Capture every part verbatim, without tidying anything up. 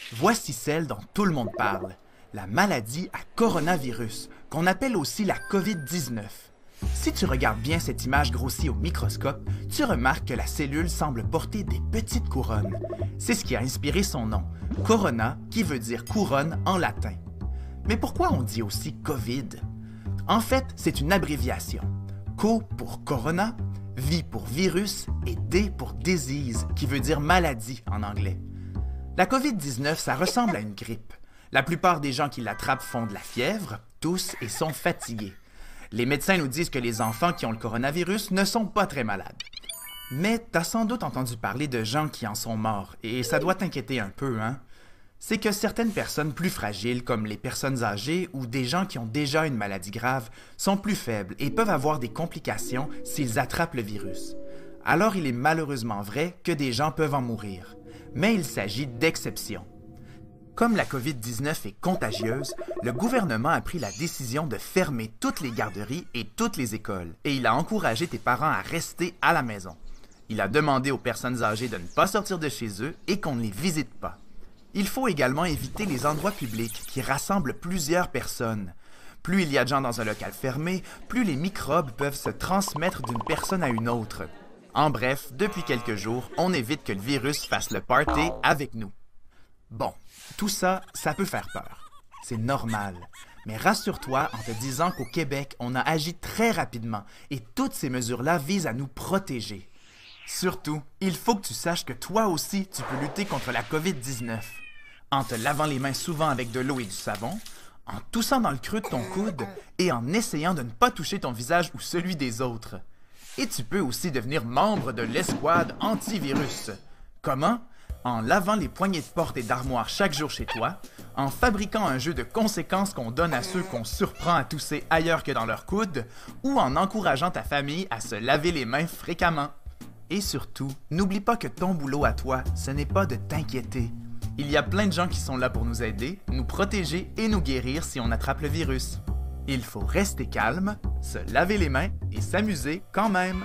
Voici celle dont tout le monde parle, la maladie à coronavirus, qu'on appelle aussi la COVID dix-neuf. Si tu regardes bien cette image grossie au microscope, tu remarques que la cellule semble porter des petites couronnes. C'est ce qui a inspiré son nom, corona, qui veut dire couronne en latin. Mais pourquoi on dit aussi COVID? En fait, c'est une abréviation. Co pour corona, V pour virus et D pour disease, qui veut dire maladie en anglais. La COVID dix-neuf, ça ressemble à une grippe. La plupart des gens qui l'attrapent font de la fièvre, toussent et sont fatigués. Les médecins nous disent que les enfants qui ont le coronavirus ne sont pas très malades. Mais t'as sans doute entendu parler de gens qui en sont morts, et ça doit t'inquiéter un peu, hein? C'est que certaines personnes plus fragiles, comme les personnes âgées ou des gens qui ont déjà une maladie grave, sont plus faibles et peuvent avoir des complications s'ils attrapent le virus. Alors il est malheureusement vrai que des gens peuvent en mourir. Mais il s'agit d'exceptions. Comme la COVID dix-neuf est contagieuse, le gouvernement a pris la décision de fermer toutes les garderies et toutes les écoles, et il a encouragé tes parents à rester à la maison. Il a demandé aux personnes âgées de ne pas sortir de chez eux et qu'on ne les visite pas. Il faut également éviter les endroits publics qui rassemblent plusieurs personnes. Plus il y a de gens dans un local fermé, plus les microbes peuvent se transmettre d'une personne à une autre. En bref, depuis quelques jours, on évite que le virus fasse le party avec nous. Bon, tout ça, ça peut faire peur. C'est normal. Mais rassure-toi en te disant qu'au Québec, on a agi très rapidement et toutes ces mesures-là visent à nous protéger. Surtout, il faut que tu saches que toi aussi, tu peux lutter contre la COVID dix-neuf. En te lavant les mains souvent avec de l'eau et du savon, en toussant dans le creux de ton coude et en essayant de ne pas toucher ton visage ou celui des autres. Et tu peux aussi devenir membre de l'escouade antivirus. Comment? En lavant les poignées de porte et d'armoire chaque jour chez toi, en fabriquant un jeu de conséquences qu'on donne à ceux qu'on surprend à tousser ailleurs que dans leur coude, ou en encourageant ta famille à se laver les mains fréquemment. Et surtout, n'oublie pas que ton boulot à toi, ce n'est pas de t'inquiéter. Il y a plein de gens qui sont là pour nous aider, nous protéger et nous guérir si on attrape le virus. Il faut rester calme, se laver les mains et s'amuser quand même.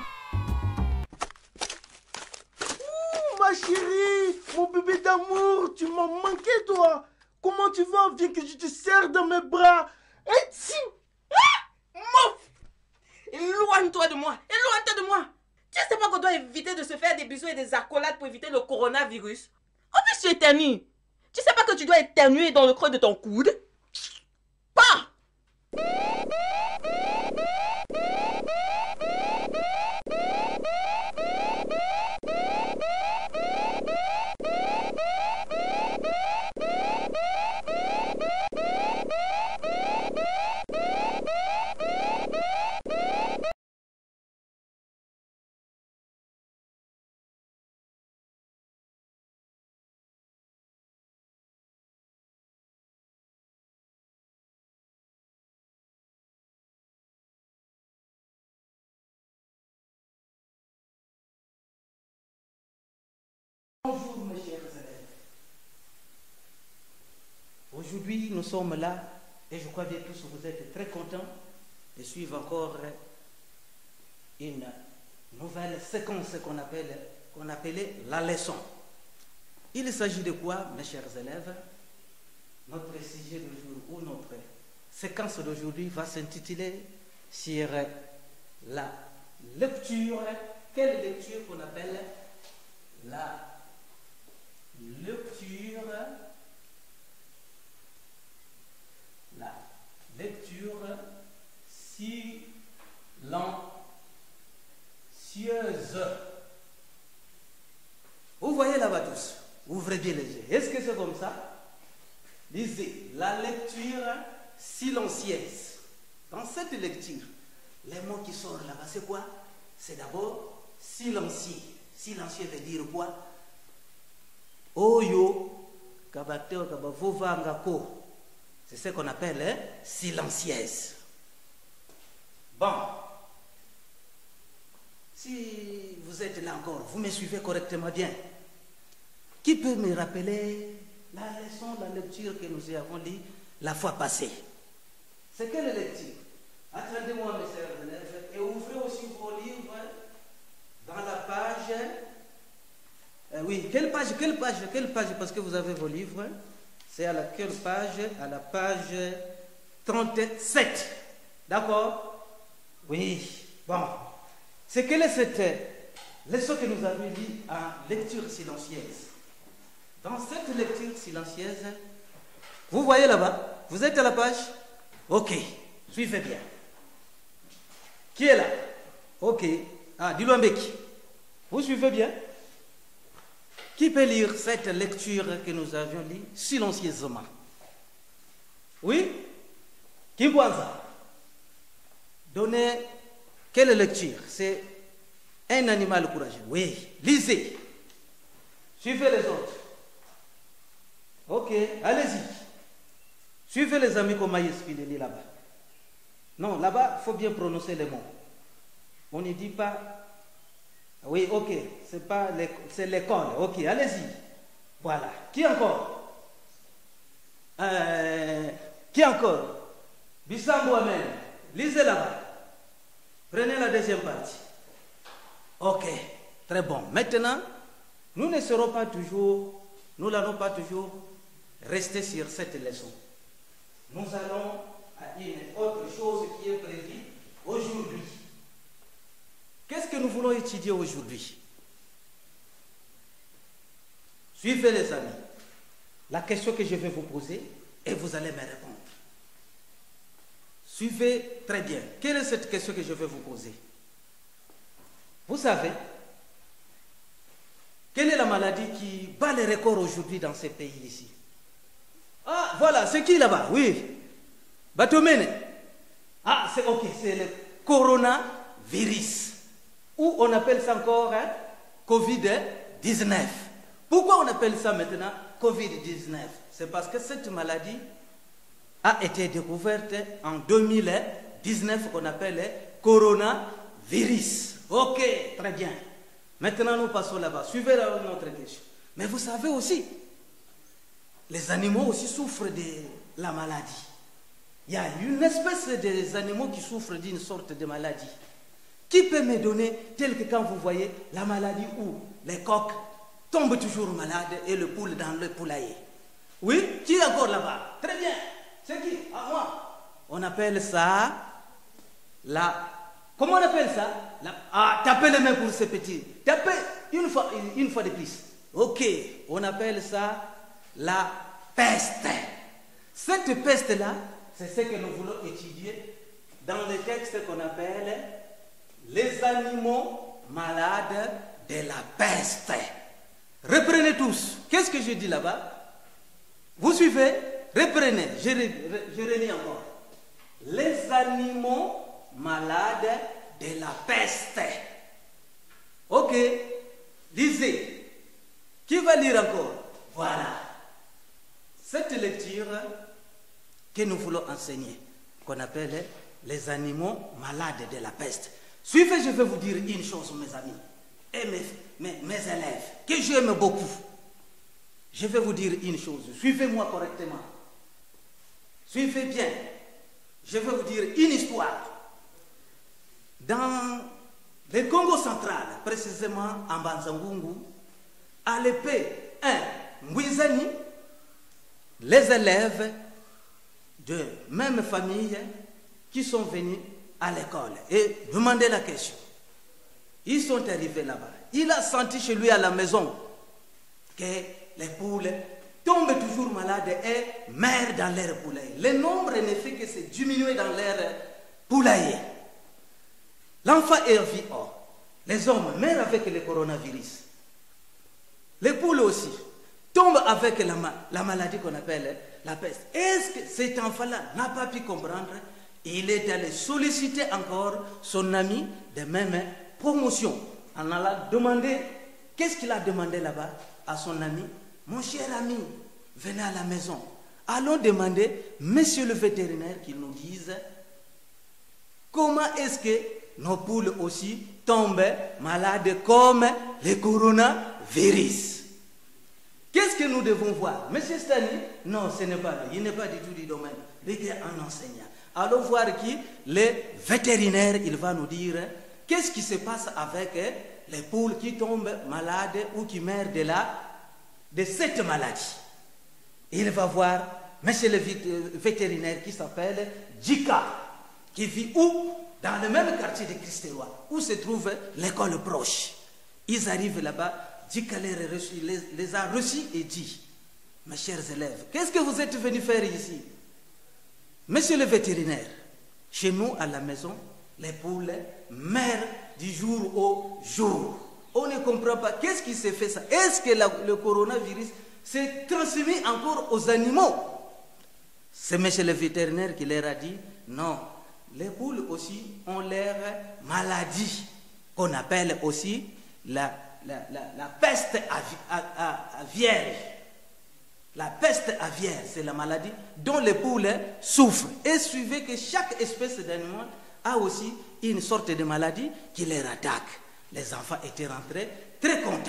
Ouh, ma chérie, mon bébé d'amour, tu m'as manqué, toi. Comment tu vas? Viens que je te serre dans mes bras. Et si... Ah! Mouf! Éloigne-toi de moi, éloigne-toi de moi. Tu sais pas qu'on doit éviter de se faire des bisous et des accolades pour éviter le coronavirus? En plus, tu éternues. Tu sais pas que tu dois éternuer dans le creux de ton coude? Pas! Bonjour mes chers élèves. Aujourd'hui nous sommes là et je crois bien tous vous êtes très contents de suivre encore une nouvelle séquence qu'on appelle qu'on appelait la leçon. Il s'agit de quoi mes chers élèves? Notre sujet du jour ou notre séquence d'aujourd'hui va s'intituler sur la lecture. Quelle lecture qu'on appelle la lecture, la lecture silencieuse. Vous voyez là-bas tous, ouvrez bien les yeux. Est-ce que c'est comme ça? Lisez, la lecture silencieuse. Dans cette lecture, les mots qui sortent là-bas, c'est quoi? C'est d'abord silencieux. Silencieux veut dire quoi? Oyo, kabateo kabavova ngako. C'est ce qu'on appelle hein, silencieuse. Bon. Si vous êtes là encore, vous me suivez correctement bien. Qui peut me rappeler la leçon, la lecture que nous avons lue la fois passée? C'est quelle lecture? Attendez-moi, mes chers élèves, et ouvrez aussi vos livres dans la page Euh, oui, quelle page, quelle page, quelle page, parce que vous avez vos livres. C'est à la quelle page? À la page trente-sept. D'accord? Oui. Bon. C'est quelle est cette leçon que nous avons dit en lecture silencieuse? Dans cette lecture silencieuse, vous voyez là-bas? Vous êtes à la page? Ok. Suivez bien. Qui est là? Ok. Ah, Dilouambeki. Vous suivez bien? Qui peut lire cette lecture que nous avions lue silencieusement? Oui? Qui pense ça? Donnez quelle lecture? C'est un animal courageux. Oui, lisez. Suivez les autres. Ok, allez-y. Suivez les amis comme Maïs qui les lit là-bas. Non, là-bas, il faut bien prononcer les mots. On ne dit pas... Oui, ok, c'est pas c'est l'école. Ok, allez-y. Voilà. Qui encore? euh, Qui encore? Bissambo Amen. Lisez là-bas. Prenez la deuxième partie. Ok, très bon. Maintenant, nous ne serons pas toujours, nous n'allons pas toujours rester sur cette leçon. Nous allons à une autre chose qui est prévue aujourd'hui. Qu'est-ce que nous voulons étudier aujourd'hui? Suivez les amis. La question que je vais vous poser et vous allez me répondre. Suivez très bien. Quelle est cette question que je vais vous poser? Vous savez, quelle est la maladie qui bat les records aujourd'hui dans ces pays ici? Ah, voilà, c'est qui là-bas? Oui. Batomene. Ah, c'est ok, c'est le coronavirus. Ou on appelle ça encore hein, covid dix-neuf. Pourquoi on appelle ça maintenant covid dix-neuf? C'est parce que cette maladie a été découverte en deux mille dix-neuf qu'on appelle le coronavirus. Ok, très bien. Maintenant nous passons là-bas. Suivez notre question. Mais vous savez aussi, les animaux aussi souffrent de la maladie. Il y a une espèce des animaux qui souffrent d'une sorte de maladie. Qui peut me donner, tel que quand vous voyez la maladie où les coqs tombent toujours malades et le poule dans le poulailler? Oui? Qui est encore là-bas? Très bien. C'est qui? À moi. On appelle ça la... Comment on appelle ça? La, ah, tapez les mains pour ces petits. Tapez une fois, une, une fois de plus. Ok. On appelle ça la peste. Cette peste-là, c'est ce que nous voulons étudier dans le texte qu'on appelle les animaux malades de la peste. Reprenez tous. Qu'est-ce que je dis là-bas? Vous suivez? Reprenez. Je, je relis encore. Les animaux malades de la peste. Ok. Lisez. Qui va lire encore? Voilà. Cette lecture que nous voulons enseigner, qu'on appelle les animaux malades de la peste. Suivez, je vais vous dire une chose, mes amis, et mes, mes, mes élèves, que j'aime beaucoup. Je vais vous dire une chose. Suivez-moi correctement. Suivez bien. Je vais vous dire une histoire. Dans le Congo central, précisément en Banzangungu, à l'épée un Mbouizani, les élèves de même famille qui sont venus à l'école et demandaient la question. Ils sont arrivés là-bas. Il a senti chez lui à la maison que les poules tombent toujours malades et meurent dans leur poulailler. Le nombre ne fait que se diminuer dans leur poulailler. L'enfant est vu, oh, les hommes meurent avec le coronavirus. Les poules aussi tombent avec la, la maladie qu'on appelle la peste. Est-ce que cet enfant-là n'a pas pu comprendre? Il est allé solliciter encore son ami de même promotion. En allant demander, qu'est-ce qu'il a demandé là-bas à son ami? Mon cher ami, venez à la maison. Allons demander, monsieur le vétérinaire, qu'il nous dise comment est-ce que nos poules aussi tombent malades comme le coronavirus. Qu'est-ce que nous devons voir? Monsieur Stani? Non, ce n'est pas lui. Il n'est pas du tout du domaine. Il est un enseignant. Allons voir qui? Le vétérinaire, il va nous dire qu'est-ce qui se passe avec les poules qui tombent malades ou qui meurent de, la, de cette maladie. Il va voir monsieur le vétérinaire qui s'appelle Djika, qui vit où? Dans le même quartier de Christ-Roi, où se trouve l'école proche. Ils arrivent là-bas, Djika les, les, les a reçus et dit, mes chers élèves, qu'est-ce que vous êtes venus faire ici? Monsieur le vétérinaire, chez nous à la maison, les poules meurent du jour au jour. On ne comprend pas. Qu'est-ce qui s'est fait ça? Est-ce que la, le coronavirus s'est transmis encore aux animaux? C'est monsieur le vétérinaire qui leur a dit, non, les poules aussi ont leur maladie, qu'on appelle aussi la, la, la, la peste aviaire. La peste aviaire, c'est la maladie dont les poules souffrent. Et suivez que chaque espèce d'animal a aussi une sorte de maladie qui les attaque. Les enfants étaient rentrés très contents.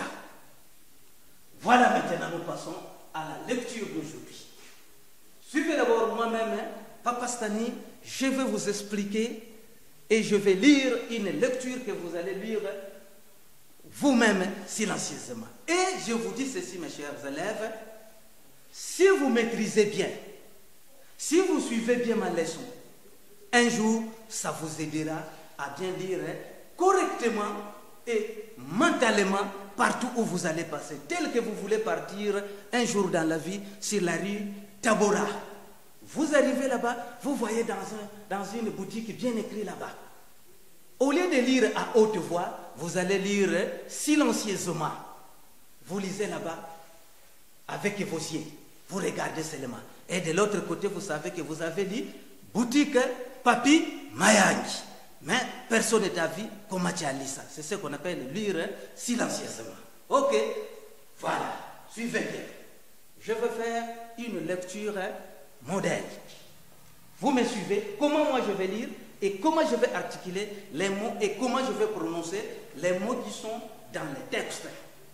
Voilà, maintenant nous passons à la lecture d'aujourd'hui. Suivez d'abord moi-même, Papa Stani, je vais vous expliquer et je vais lire une lecture que vous allez lire vous-même silencieusement. Et je vous dis ceci, mes chers élèves, si vous maîtrisez bien, si vous suivez bien ma leçon, un jour, ça vous aidera à bien lire correctement et mentalement partout où vous allez passer. Tel que vous voulez partir un jour dans la vie sur la rue Tabora. Vous arrivez là-bas, vous voyez dans, un, dans une boutique bien écrit là-bas. Au lieu de lire à haute voix, vous allez lire silencieusement. Vous lisez là-bas avec vos yeux. Vous regardez seulement. Et de l'autre côté, vous savez que vous avez dit boutique Papi Mayangi. Mais personne n'a vu comment tu as lu ça. C'est ce qu'on appelle lire silencieusement. Ok, voilà, suivez bien. Je vais faire une lecture modèle. Vous me suivez, comment moi je vais lire et comment je vais articuler les mots et comment je vais prononcer les mots qui sont dans les textes.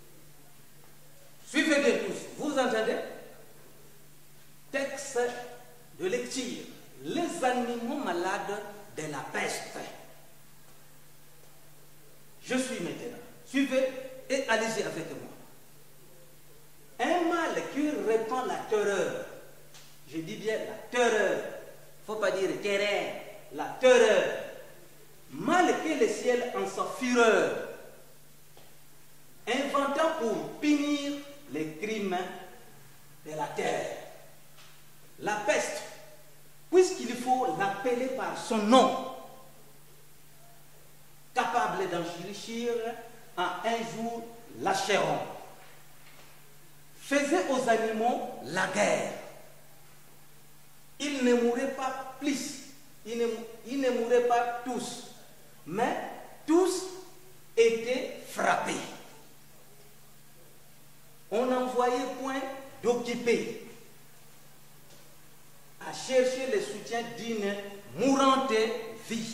Suivez bien tous. Vous entendez? Texte de lecture. Les animaux malades de la peste. Je suis maintenant. Suivez et allez-y avec moi. Un mal qui répand la terreur. Je dis bien la terreur. Il ne faut pas dire terreur. La terreur. Mal que le ciel en sa fureur. Inventant pour punir les crimes de la terre. La peste, puisqu'il faut l'appeler par son nom, capable d'enrichir en un jour l'achéron, faisait aux animaux la guerre. Ils ne mouraient pas plus, ils ne, ils ne mouraient pas tous, mais tous étaient frappés. On n'envoyait point d'occupés à chercher le soutien d'une mourante vie.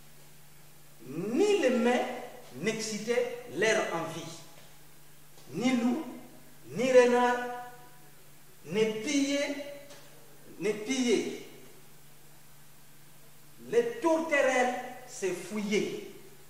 Ni les mains n'excitaient leur envie. Ni loup, ni renard, ne pillaient, ne pillaient. Les tourterelles se fouillaient.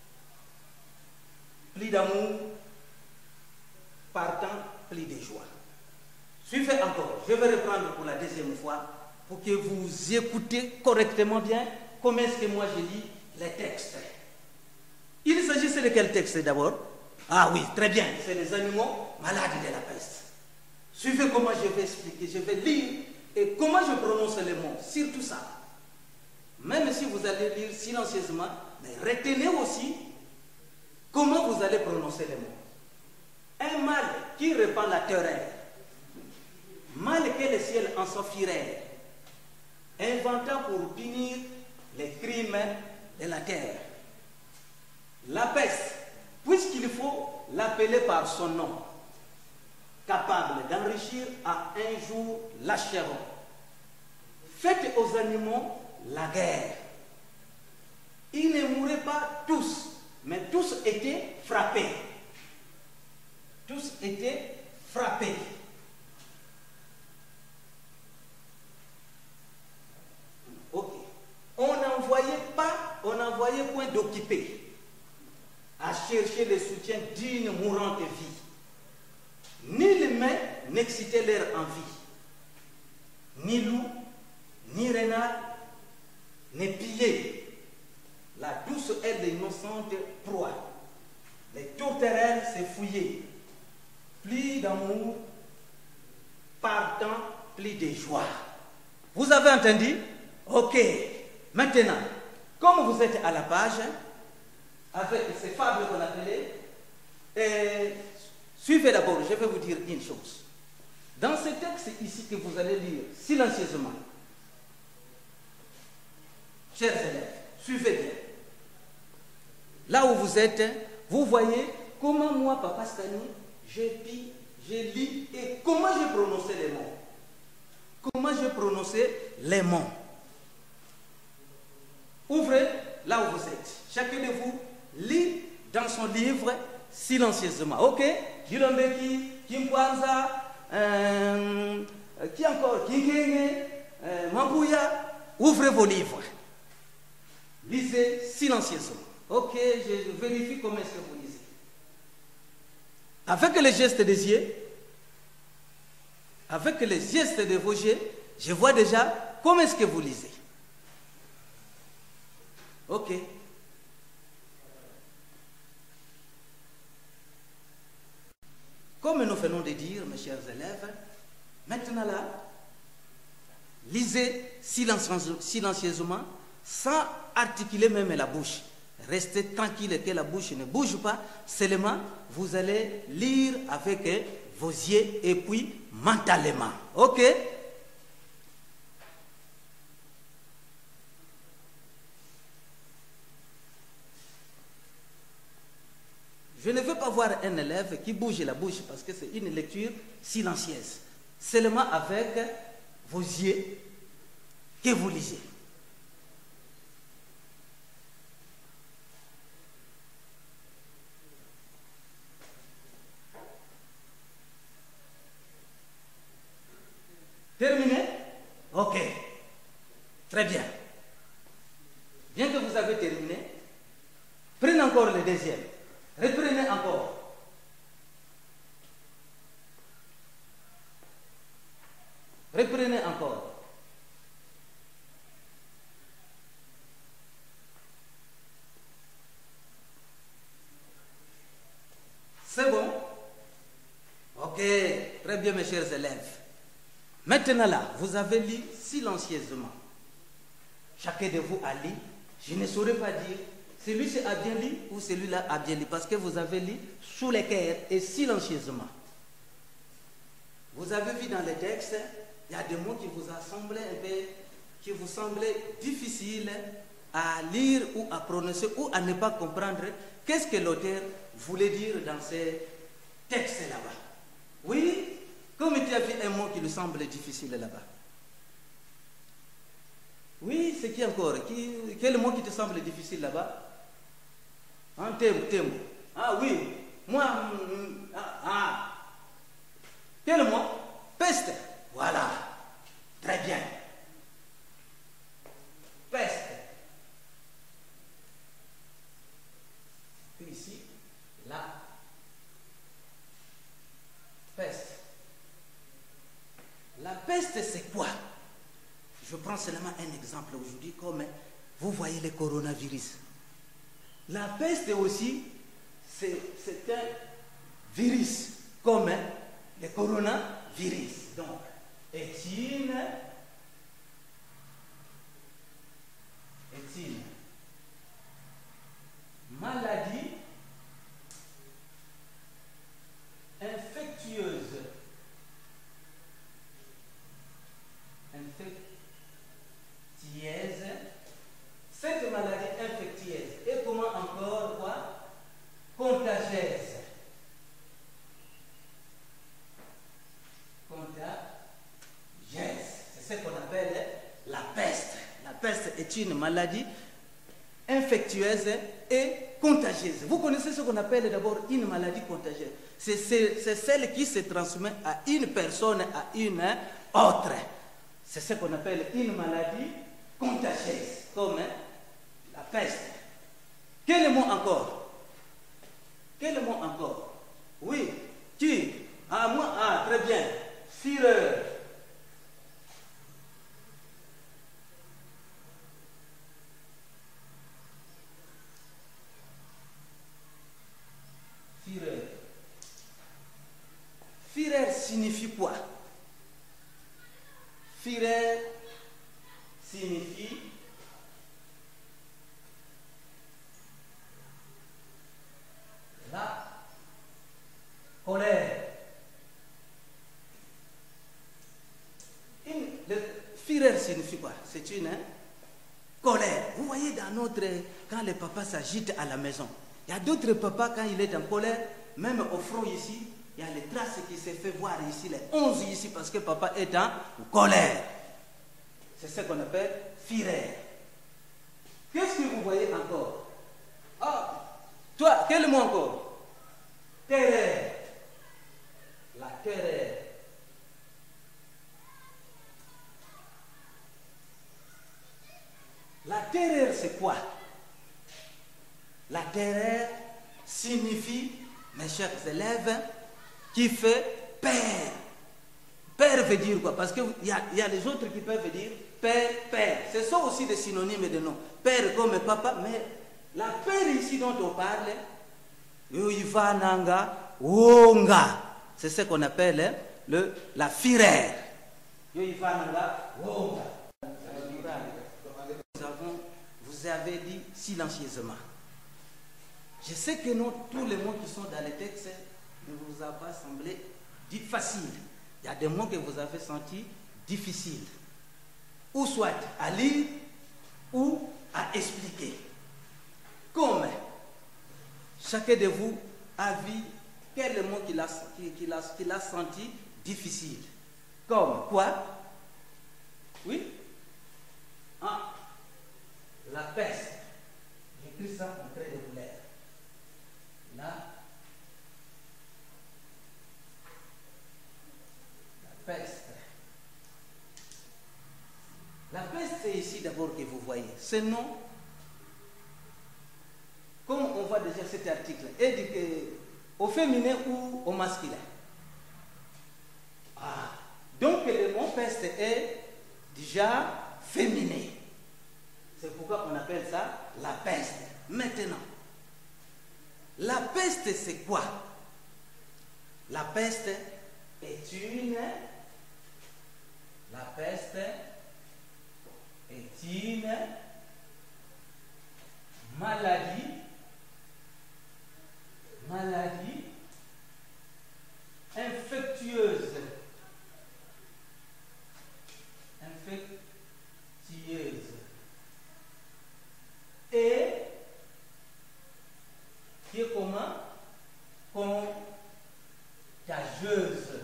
Plus d'amour, partant, plus de joie. Suivez encore, je vais reprendre pour la deuxième fois pour que vous écoutez correctement bien comment est-ce que moi je lis les textes. Il s'agissait de quel texte d'abord? Ah oui, très bien, c'est les animaux malades de la peste. Suivez comment je vais expliquer, je vais lire et comment je prononce les mots, surtout ça. Même si vous allez lire silencieusement, mais retenez aussi comment vous allez prononcer les mots. Un mal qui répand la terreur, mal que le ciel en s'enfuirait, inventant pour punir les crimes de la terre. La peste, puisqu'il faut l'appeler par son nom, capable d'enrichir à un jour l'achéron. Faites aux animaux la guerre. Ils ne mouraient pas tous, mais tous étaient frappés. Tous étaient frappés. Ok. On n'envoyait pas, on n'envoyait point d'occupés à chercher le soutien d'une mourante vie. Ni les mains n'excitaient leur envie. Ni loup, ni renard, ni pillé. La douce aile innocente proie. Les tourterelles se fouillaient. Plus d'amour, partant, plus de joie. Vous avez entendu? Ok. Maintenant, comme vous êtes à la page, avec ces fables qu'on appelait, et suivez d'abord, je vais vous dire une chose. Dans ce texte ici que vous allez lire silencieusement, chers élèves, suivez bien. Là où vous êtes, vous voyez comment moi, Papa Stani, je lis, je lis et comment je prononçais les mots. Comment je prononçais les mots. Ouvrez là où vous êtes. Chacun de vous lit dans son livre silencieusement. Ok? Jilombeki, Kimpwanza, euh, qui encore? Kinkenge, euh, Mambuya. Ouvrez vos livres. Lisez silencieusement. Ok, je vérifie comment est-ce que vous lisez. Avec les gestes des yeux, avec les gestes de vos yeux, je vois déjà comment est-ce que vous lisez. Ok. Comme nous venons de dire, mes chers élèves, maintenant là, lisez silencieusement, sans articuler même la bouche. Restez tranquille que la bouche ne bouge pas, seulement vous allez lire avec vos yeux et puis mentalement. Ok? Je ne veux pas voir un élève qui bouge la bouche parce que c'est une lecture silencieuse. Seulement avec vos yeux que vous lisez. Terminé? Ok. Très bien. Bien que vous avez terminé, prenez encore le deuxième. Reprenez encore. Reprenez encore. C'est bon? Ok. Très bien, mes chers élèves. Maintenant là, vous avez lu silencieusement. Chacun de vous a lu. Je ne saurais pas dire celui-ci a bien lu ou celui-là a bien lu parce que vous avez lu sous les cœurs et silencieusement. Vous avez vu dans les textes, il y a des mots qui vous a semblé un peu, qui vous semblaient difficiles à lire ou à prononcer ou à ne pas comprendre qu'est-ce que l'auteur voulait dire dans ces textes là-bas. Oui? Comme tu as vu un mot qui lui semble difficile là-bas. Oui, c'est qui encore? Qui, quel mot qui te semble difficile là-bas? Un thème, thème. Ah oui, moi, mm, ah, ah. Quel mot? Peste. Voilà. Très bien. Peste. Puis ici, là. Peste. La peste, c'est quoi? Je prends seulement un exemple aujourd'hui, comme vous voyez le coronavirus. La peste aussi, c'est un virus, comme le coronavirus. Donc, est une, est une maladie infectieuse. Infectieuse. Cette maladie infectieuse est comment encore quoi? Contagieuse. Contagieuse. C'est ce qu'on appelle la peste. La peste est une maladie infectieuse et contagieuse. Vous connaissez ce qu'on appelle d'abord une maladie contagieuse. C'est celle qui se transmet à une personne, à une autre. C'est ce qu'on appelle une maladie contagieuse, comme la peste. Quel mot encore? Quel mot encore? Oui, qui? Ah, moi, ah, très bien. Fureur. Fureur. Fureur signifie quoi? Fureur signifie la colère. Une, le fureur signifie quoi? C'est une hein, colère. Vous voyez dans notre, quand les papas s'agitent à la maison, il y a d'autres papas quand il est en colère, même au front ici, il y a les traces qui se fait voir ici, les onze ici, parce que papa est en colère. C'est ce qu'on appelle fureur. Qu'est-ce que vous voyez encore? Ah, toi, quel mot encore? Terreur. La terreur. La terreur, c'est quoi? La terreur signifie, mes chers élèves, qui fait peur. Père veut dire quoi? Parce qu'il y a, y a les autres qui peuvent dire père, père. Ce sont aussi des synonymes de nom. Père comme papa, mais la père ici dont on parle, Yoivananga Wonga. C'est ce qu'on appelle hein, le, la fureur. Yoivananga Wonga. Nous avons, vous avez dit silencieusement. Je sais que non, tous les mots qui sont dans les textes ne vous ont pas semblé faciles. Il y a des mots que vous avez sentis difficiles, ou soit à lire, ou à expliquer. Comme chacun de vous a vu quel mot qu'il a, qu'il a, qu'il a senti difficile. Comme quoi? Oui? Ah, la peste. J'écris ça en trait de couleur. Là. Peste. La peste, c'est ici d'abord que vous voyez. Ce nom, comme on voit déjà cet article, est dit que au féminin ou au masculin. Ah, donc le mot peste est déjà féminin. C'est pourquoi on appelle ça la peste. Maintenant, la peste, c'est quoi? La peste est une La peste est une maladie, maladie infectieuse, infectieuse et qui est comment? Contagieuse.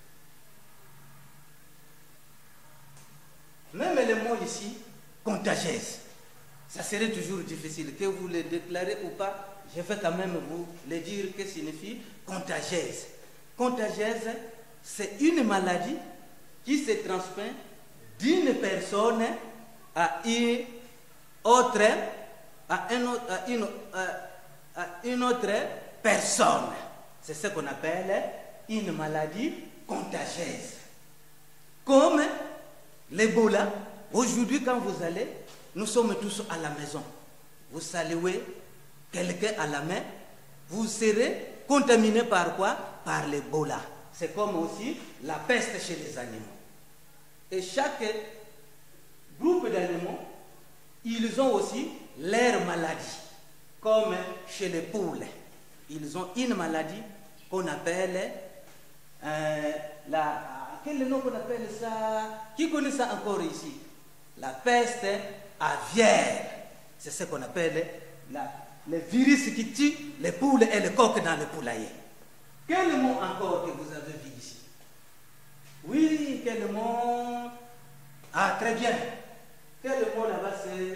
Même le mot ici, contagieuse, ça serait toujours difficile. Que vous le déclarez ou pas, je vais quand même vous le dire que signifie contagieuse. Contagieuse, c'est une maladie qui se transmet d'une personne à une autre, à, un autre, à, une, à, à une autre personne. C'est ce qu'on appelle une maladie contagieuse. Comme l'Ebola, aujourd'hui quand vous allez, nous sommes tous à la maison. Vous saluez quelqu'un à la main, vous serez contaminé par quoi? Par l'Ebola. C'est comme aussi la peste chez les animaux. Et chaque groupe d'animaux, ils ont aussi leur maladie. Comme chez les poules, ils ont une maladie qu'on appelle euh, la... Quel nom qu'on appelle ça? Qui connaît ça encore ici? La peste aviaire. C'est ce qu'on appelle la, le virus qui tue les poules et les coqs dans le poulailler. Quel mot encore que vous avez vu ici? Oui, quel mot? Ah, très bien. Quel mot là-bas c'est?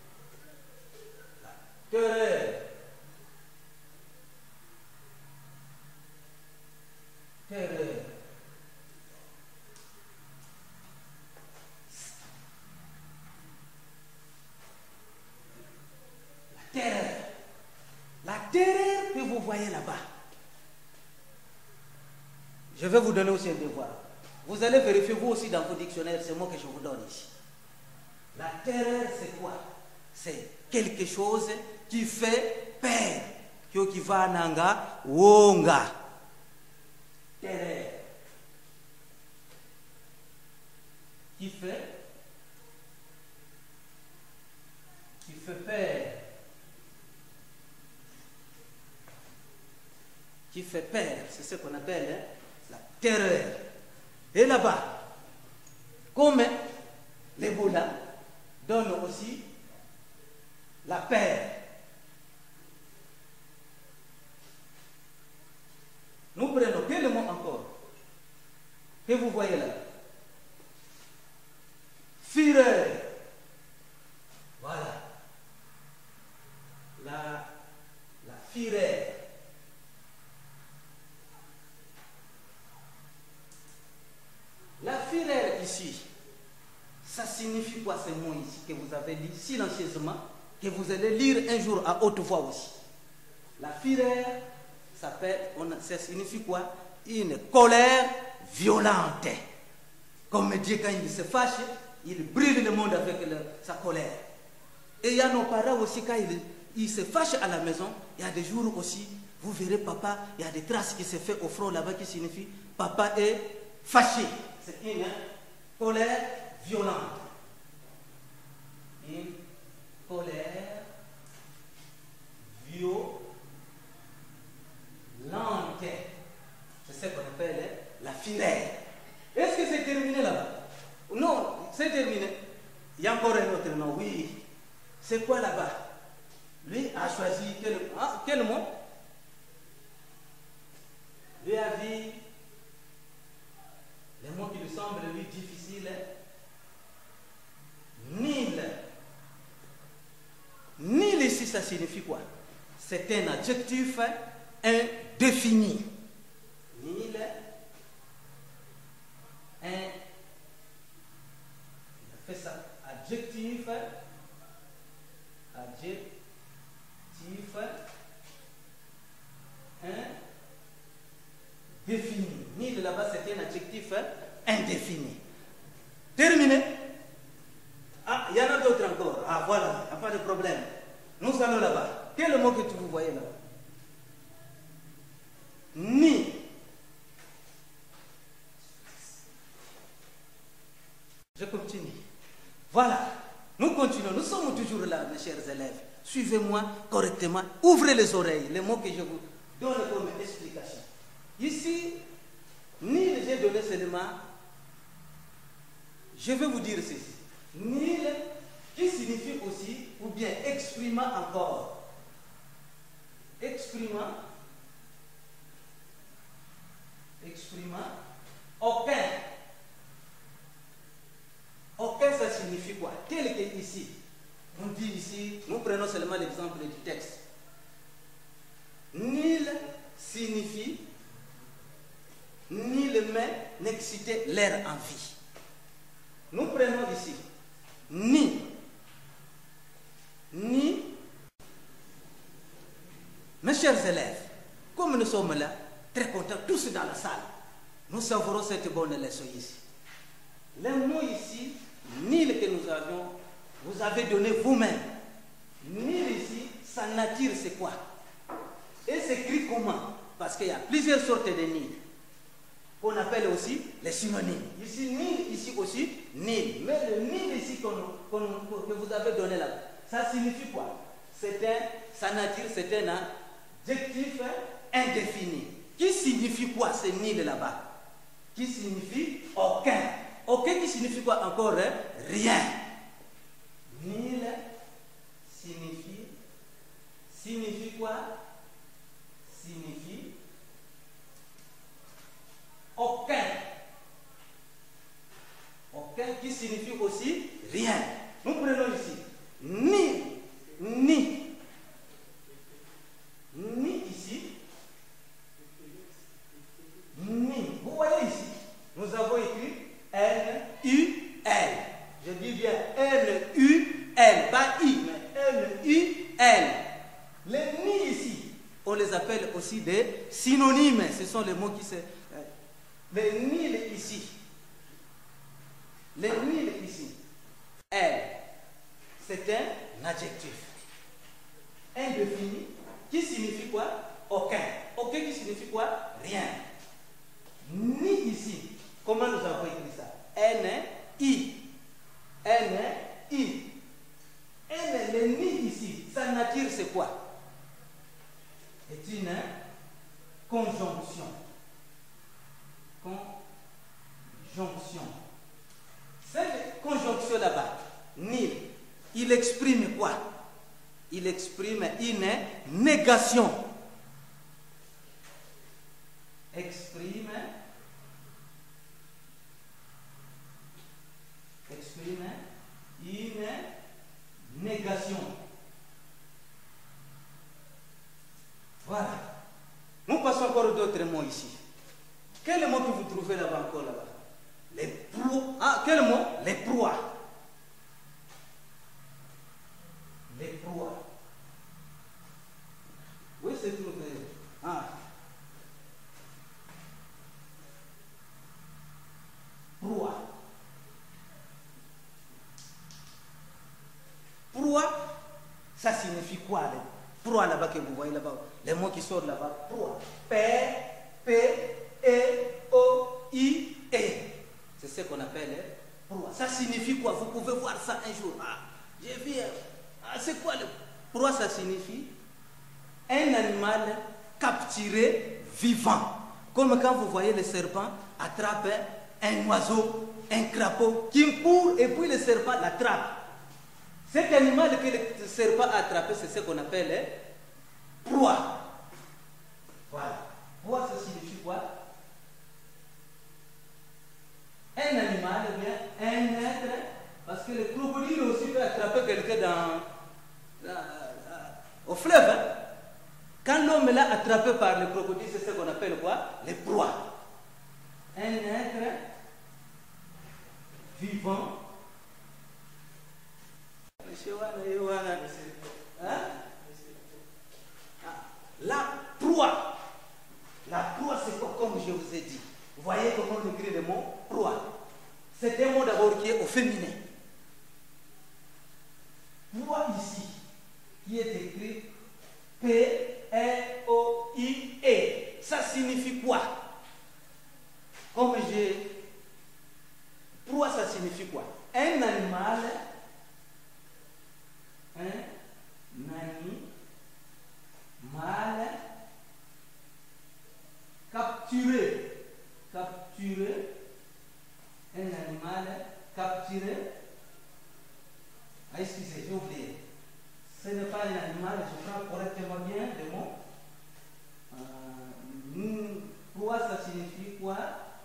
Terreur. Terreur. La terreur. La terreur que vous voyez voyez là-bas. Je vais vous donner aussi un devoir. Vous allez vérifier vous aussi dans vos dictionnaires ces mots que je vous donne ici. La terreur, c'est quoi? C'est quelque chose qui fait peur. Kyo qui va nanga wonga. Terreur. Qui fait qui fait peur. Qui fait peur, c'est ce qu'on appelle hein, la terreur. Et là-bas, comme l'Ebola donne aussi la peur. Nous prenons quel mot encore que vous voyez là? Fureur. Voilà. La, la fureur. La fureur ici, ça signifie quoi ces mots ici que vous avez dit silencieusement, que vous allez lire un jour à haute voix aussi. La fureur, ça, peut, on, ça signifie quoi? Une colère violente. Comme Dieu, quand il se fâche, il brûle le monde avec le, sa colère. Et il y a nos parents aussi, quand ils il se fâchent à la maison, il y a des jours aussi, vous verrez papa, il y a des traces qui se font au front là-bas qui signifie papa est fâché. C'est une colère violente. Une colère violente. C'est ce qu'on appelle la fureur. Est-ce que c'est terminé là-bas? Non, c'est terminé. Il y a encore un autre nom. Oui. C'est quoi là-bas? Lui a choisi quel, ah, quel mot? Lui a dit les mots qui lui semblent lui difficiles. Nil. Nil ici, ça signifie quoi? C'est un adjectif indéfini. Nil. Un. Il a fait ça. Adjectif. Adjectif. Indéfini. Nil là-bas, c'est un adjectif indéfini. Terminé. Ah, il y en a d'autres encore. Ah, voilà, il n'y a pas de problème. Nous allons là-bas. Quel est le mot que tu vous voyez là-bas? Ni. Je continue. Voilà. Nous continuons. Nous sommes toujours là, mes chers élèves. Suivez-moi correctement. Ouvrez les oreilles. Les mots que je vous donne comme explication. Ici, Nil, j'ai donné seulement. Je vais vous dire ceci. Nil, qui signifie aussi, ou bien exprimant encore. Exprimant. Exprimant. Aucun. Aucun, ça signifie quoi? Tel que ici. On dit ici, nous prenons seulement l'exemple du texte. Nil signifie nullement n'exciter leur envie. Nous prenons ici ni, ni. Mes chers élèves, comme nous sommes là, très contents, tous dans la salle, nous savourons cette bonne leçon ici. Les mots ici, nil que nous avions, vous avez donné vous-même. Nil ici, sa nature c'est quoi? Et s'écrit comment? Parce qu'il y a plusieurs sortes de nil. Qu'on appelle aussi les synonymes. Ici, nil, ici aussi, nil. Mais le nil ici qu'on, qu'on, que vous avez donné là, ça signifie quoi? C'est un, sa nature, c'est un adjectif indéfini. Qui signifie quoi ce nil là-bas? Qui signifie aucun. Aucun qui signifie quoi encore? Rien. Nil signifie, signifie quoi? Signifie aucun. Aucun qui signifie aussi rien. Nous prenons ici ni, ni. Ni ici. Ni. Vous voyez ici, nous avons écrit N U L. Je dis bien N U L, pas I, mais N U L. Les ni ici, on les appelle aussi aussi des synonymes. Ce sont les mots qui se... Le nil ici. Le nil ici. Elle, c'est un adjectif indéfini qui signifie quoi? Aucun. Aucun qui signifie quoi? Rien. Ni ici. Comment nous avons écrit ça? N, I. N, I. N, le ni ici. Sa nature, c'est quoi? C'est une conjonction. Conjonction. Cette conjonction là-bas, ni, il exprime quoi? Il exprime une négation. Exprime, exprime une négation. Voilà. Nous passons encore d'autres mots ici. Quel mot que vous trouvez là-bas encore là-bas? Les proies. Ah, quel mot? Les proies. Les proies. Oui, c'est trouvé. Ah. Proie. Proie, ça signifie quoi? Les proies là-bas que vous voyez là-bas, les mots qui sortent là-bas. Proie. P, P, E, O, I, E. C'est ce qu'on appelle proie. Ça signifie quoi? Vous pouvez voir ça un jour. Ah, j'ai vu. Ah, c'est quoi le proie? Ça signifie un animal capturé vivant. Comme quand vous voyez le serpent attraper un oiseau, un crapaud qui court et puis le serpent l'attrape. Cet animal que le serpent a attrapé, c'est ce qu'on appelle proie. Voilà. Proie, ça signifie quoi? Un animal, bien, un être, parce que le crocodile aussi peut attraper quelqu'un dans, dans, dans, au fleuve. Hein? Quand l'homme l'a attrapé par le crocodile, c'est ce qu'on appelle quoi? Les proies. Un être vivant. Hein? La proie. La proie, c'est quoi? Comme je vous ai dit. Vous voyez comment on écrit le mot proie. C'est un mot d'abord qui est au féminin. Proie ici, qui est écrit P, E, O, I, E. Ça signifie quoi? Comme j'ai... Proie, ça signifie quoi? Un animal, un animal capturé, capturé, un animal capturé. Ah, excusez, j'ai oublié. Ce n'est pas un animal, je prends correctement bien le mot. Euh, proie, ça signifie quoi?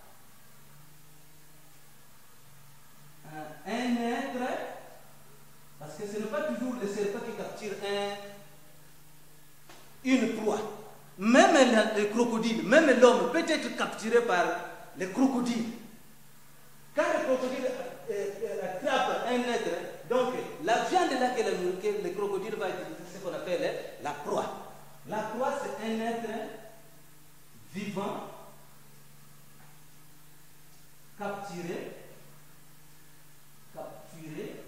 Euh, un être, parce que ce n'est pas toujours le serpent qui capture un, une proie. Même le, le crocodile, même l'homme peut être capturé par le crocodile. Quand le crocodile euh, euh, attrape un être, donc la viande là que le, que le crocodile va utiliser, c'est ce qu'on appelle la proie. La proie, c'est un être vivant, capturé, capturé,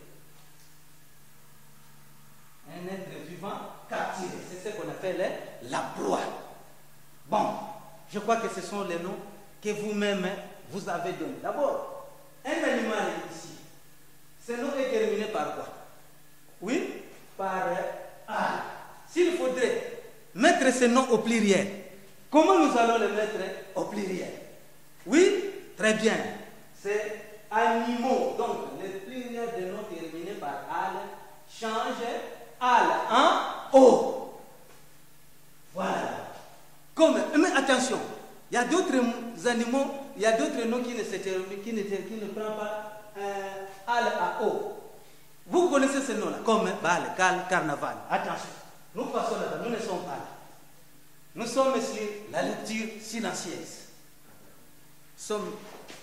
un être vivant capturé. C'est ce qu'on appelle la proie. Bon, je crois que ce sont les noms que vous-même vous avez donnés. D'abord, un animal ici, ce nom est terminé par quoi? Oui, par A. S'il faudrait mettre ce nom au pluriel, comment nous allons le mettre au pluriel? Oui, très bien. C'est animaux. Donc, le pluriel de nom terminé par al change al en o. Voilà. Comme, mais attention, il y a d'autres animaux, il y a d'autres noms qui ne se terminent, qui ne, qui ne prennent pas euh, al à o. Vous connaissez ce nom-là, comme bal, cal, carnaval. Attention, nous passons là-bas, nous ne sommes pas là. Nous sommes sur la lecture silencieuse. Nous sommes...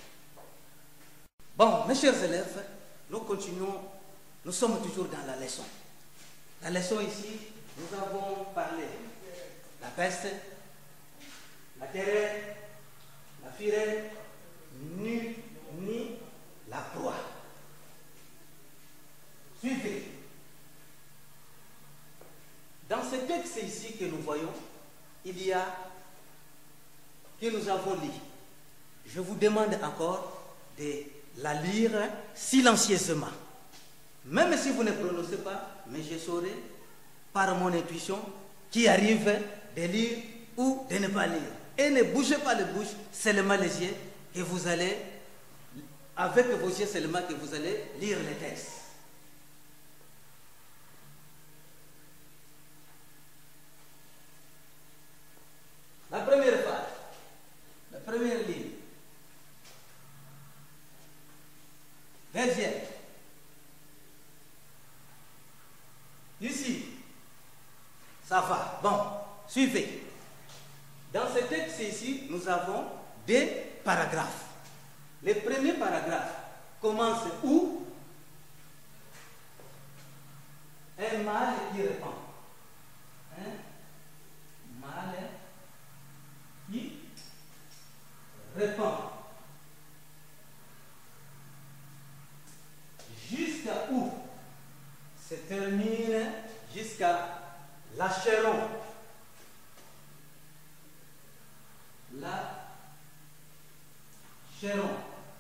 Bon, mes chers élèves, nous continuons, nous sommes toujours dans la leçon. La leçon ici, nous avons parlé de la peste, la terreur, la fureur, nul ni la proie. Suivez. Dans ce texte ici que nous voyons, il y a, que nous avons lu. Je vous demande encore de la lire silencieusement. Même si vous ne prononcez pas, mais je saurai par mon intuition qui arrive de lire ou de ne pas lire. Et ne bougez pas les bouches, seulement les yeux, que vous allez, avec vos yeux seulement, que vous allez lire les textes. La première phrase, la première ligne. Deuxième. Ici, ça va. Bon, suivez. Dans ce texte ici, nous avons deux paragraphes. Le premier paragraphe commence où? Un mâle qui répond. Un mâle qui répond. Jusqu'à où se termine, jusqu'à l'Achéron. L'Achéron.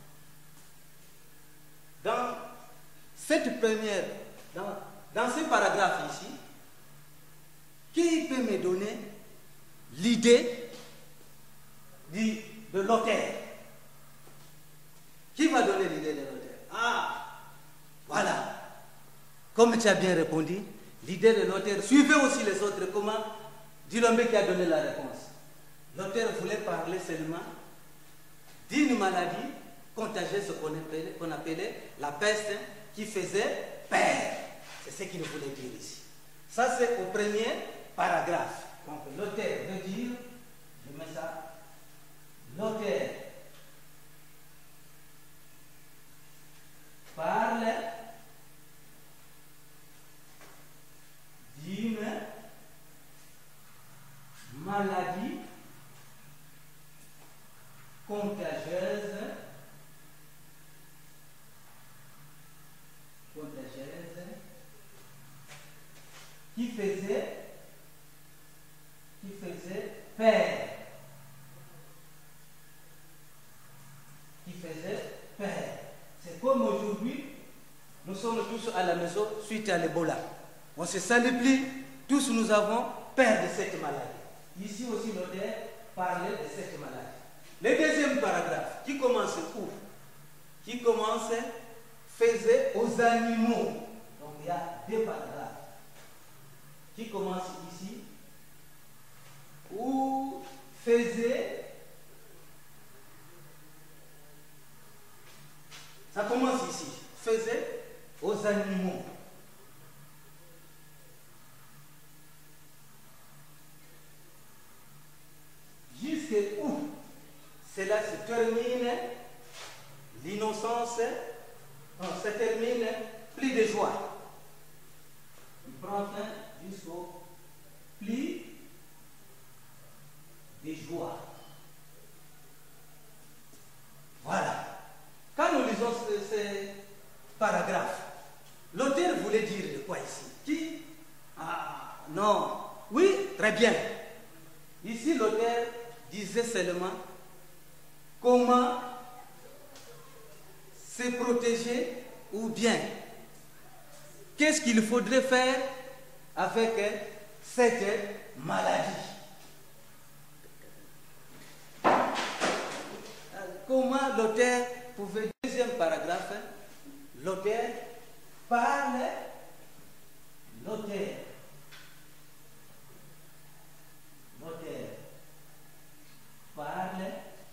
Dans cette première, dans, dans ce paragraphe ici, qui peut me donner l'idée de, de l'auteur? Qui va donner l'idée de l'auteur? Ah, voilà. Comme tu as bien répondu, l'idée de l'auteur, suivez aussi les autres. Comment Dilombe qui a donné la réponse. L'auteur voulait parler seulement d'une maladie contagieuse qu'on appelait, qu'on appelait la peste qui faisait peur. C'est ce qu'il voulait dire ici. Ça, c'est au premier paragraphe. Donc, l'auteur veut dire, je mets ça, l'auteur parle d'une maladie contagieuse, contagieuse, qui faisait, qui faisait peur, qui faisait peur. C'est comme aujourd'hui, nous sommes tous à la maison suite à l'Ebola. On se salue plus, tous nous avons peur de cette maladie. Ici aussi, l'auteur parlait de cette maladie. Le deuxième paragraphe, qui commence où? Qui commence, faisait aux animaux. Donc il y a deux paragraphes. Qui commence ici, où faisait, ça commence ici, faisait aux animaux. Jusqu'où cela se termine, l'innocence, se termine, pli de joie. Il prend fin jusqu'au pli de joie. Voilà. Quand nous lisons ce, ce paragraphe, l'auteur voulait dire de quoi ici? Qui? Ah, non. Oui, très bien. Ici, l'auteur disait seulement comment se protéger ou bien qu'est-ce qu'il faudrait faire avec cette maladie. Comment l'auteur pouvait, deuxième paragraphe, l'auteur parle, l'auteur, l'auteur parle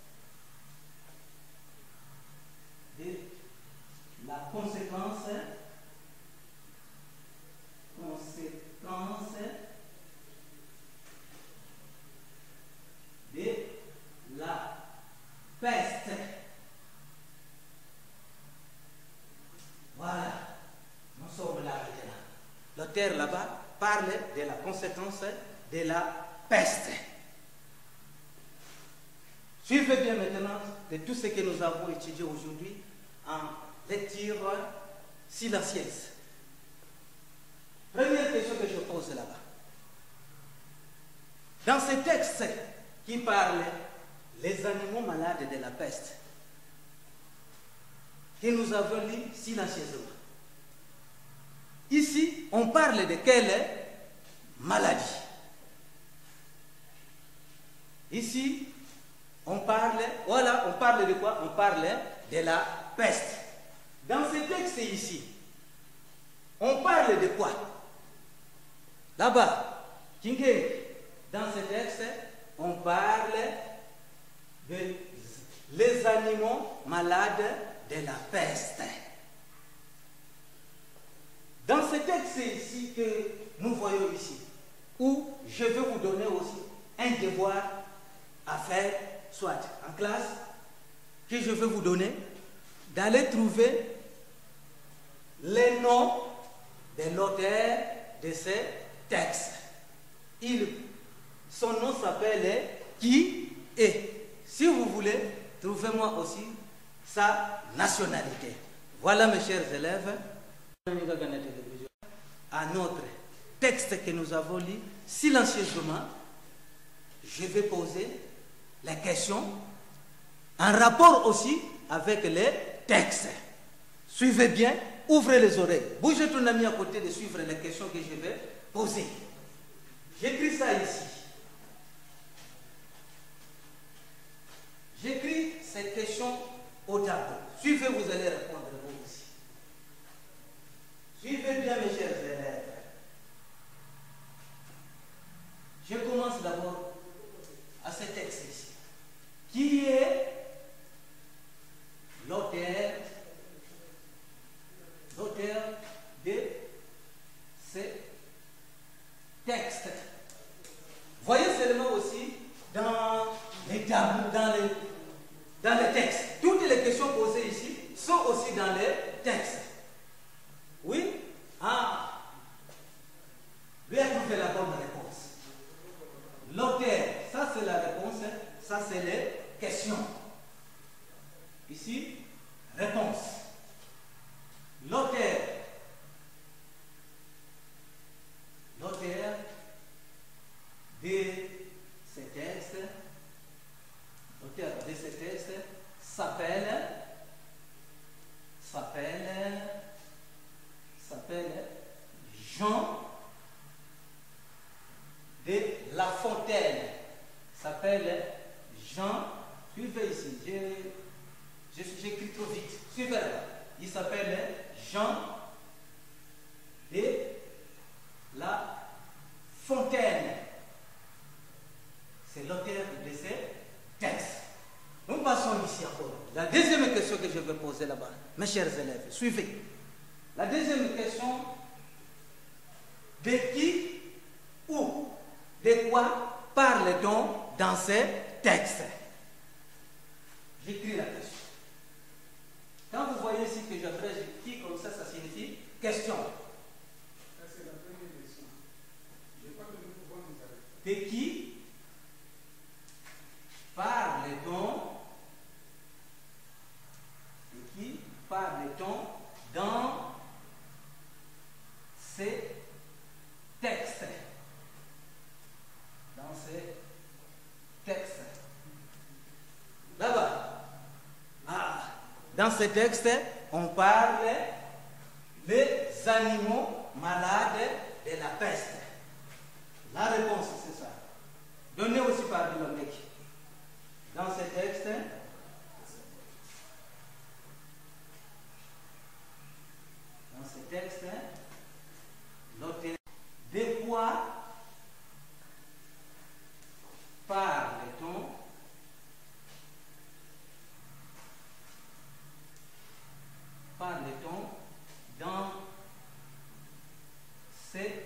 de la conséquence, conséquence de la peste. Voilà, nous sommes là maintenant. L'auteur là-bas parle de la conséquence de la peste. Suivez bien maintenant de tout ce que nous avons étudié aujourd'hui en lecture silencieuse. Première question que je pose là-bas. Dans ce texte qui parle des animaux malades de la peste, que nous avons lu silencieusement, ici, on parle de quelle maladie? Ici, on parle, voilà, on parle de quoi? On parle de la peste. Dans ce texte ici, on parle de quoi? Là-bas, dans ce texte, on parle de les animaux malades de la peste. Dans ce texte ici que nous voyons ici, où je vais vous donner aussi un devoir à faire, soit en classe, que je vais vous donner, d'aller trouver les noms de l'auteur de ces textes. Il, son nom s'appelle Qui est. Si vous voulez, trouvez-moi aussi sa nationalité. Voilà mes chers élèves, à notre texte que nous avons lu silencieusement, je vais poser la question en rapport aussi avec les textes. Suivez bien, ouvrez les oreilles. Bougez ton ami à côté de suivre les questions que je vais poser. J'écris ça ici. J'écris ces questions au tableau. Suivez, vous allez répondre vous aussi. Suivez bien mes chers élèves. Je commence d'abord à ce texte ici. Qui est l'auteur l'auteur de ces textes? Voyez seulement aussi dans les tableaux, dans les, dans les textes. Toutes les questions posées ici sont aussi dans les textes. Oui? Ah! Lui a trouvé la bonne réponse. L'auteur, ça c'est la réponse, ça c'est les questions. Ici, réponse. L'auteur, l'auteur de ces textes, l'auteur de ces textes s'appelle, s'appelle, s'appelle Jean de La Fontaine. S'appelle Jean, suivez ici, j'écris trop vite, suivez là. Il s'appelle Jean de La Fontaine. C'est l'auteur de ces textes. Nous passons ici encore. La deuxième question que je vais poser là-bas, mes chers élèves, suivez. La deuxième question, de qui ou de quoi parle-t-on dans ces textes? J'écris la question. Quand vous voyez ici que j'abrège qui comme ça, ça signifie question. Ça, c'est la première question. Je crois que nous pouvons nous arrêter. De qui parle-t-on? De qui parle-t-on dans ces textes? Dans ces textes. Là-bas. Ah. Dans ce texte, on parle des animaux malades de la peste. La réponse, c'est ça. Donnez aussi par Bibliothèque. Dans ce texte, dans ce texte, l'auteur, de quoi parle-t-on? Parle-t-on dans ces